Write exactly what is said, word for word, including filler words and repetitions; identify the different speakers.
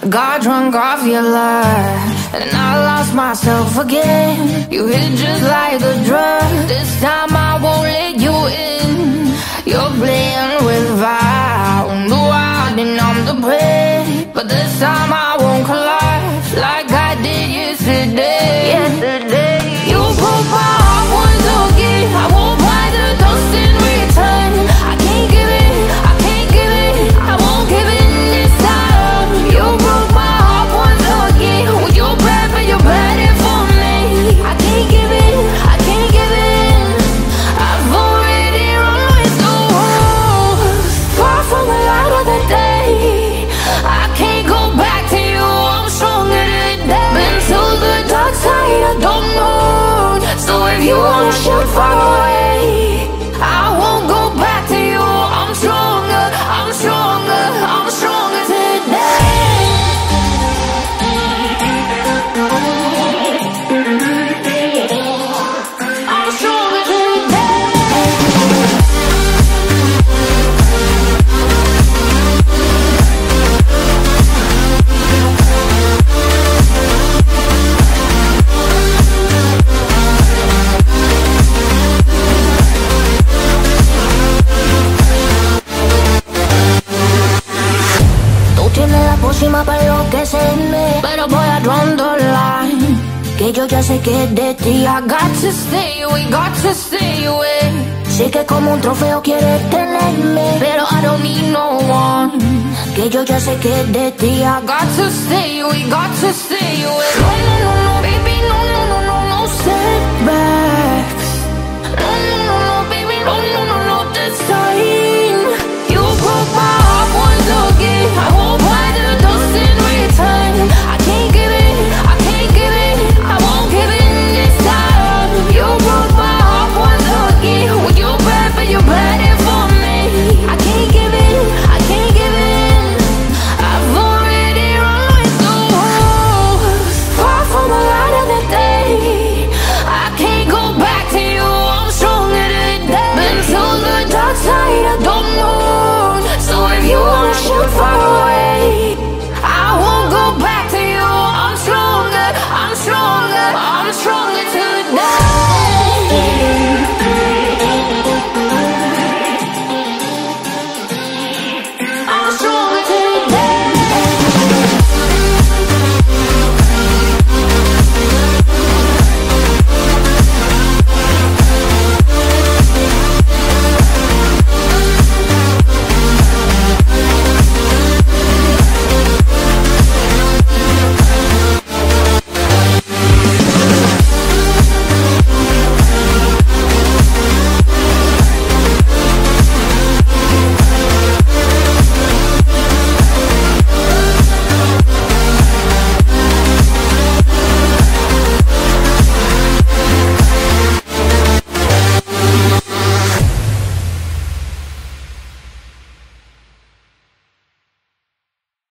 Speaker 1: Got drunk off your love, and I lost myself again. You hit just like a drug. This time I won't let you in. You're playing with fire. No, I didn't, I'm the prey. But this time I won't collapse like I did yesterday. Yesterday, you broke my heart once again. I won't buy the dust in return. I can't give it, I can't give it, I won't give it this time. You broke my heart once again. With your breath and your body for me. I can't give it, I can't give it. I've already run with the wolves. Far from the light of the day. I can't go back to you, I'm stronger today. Been to the dark side, I don't know. So if you wanna shoot far away, I won't go back to you. I'm stronger, I'm stronger, I'm stronger today. I'm stronger today. Para enloquecerme, pero voy a draw the line. Que yo ya sé que es de ti. I got to stay away, got to stay away. Sé que como un trofeo quieres tenerme, pero I don't need no one. Que yo ya sé que es de ti. I got to stay away, got to stay away. No, no, no, no, baby, no, no, no, no, no, step back.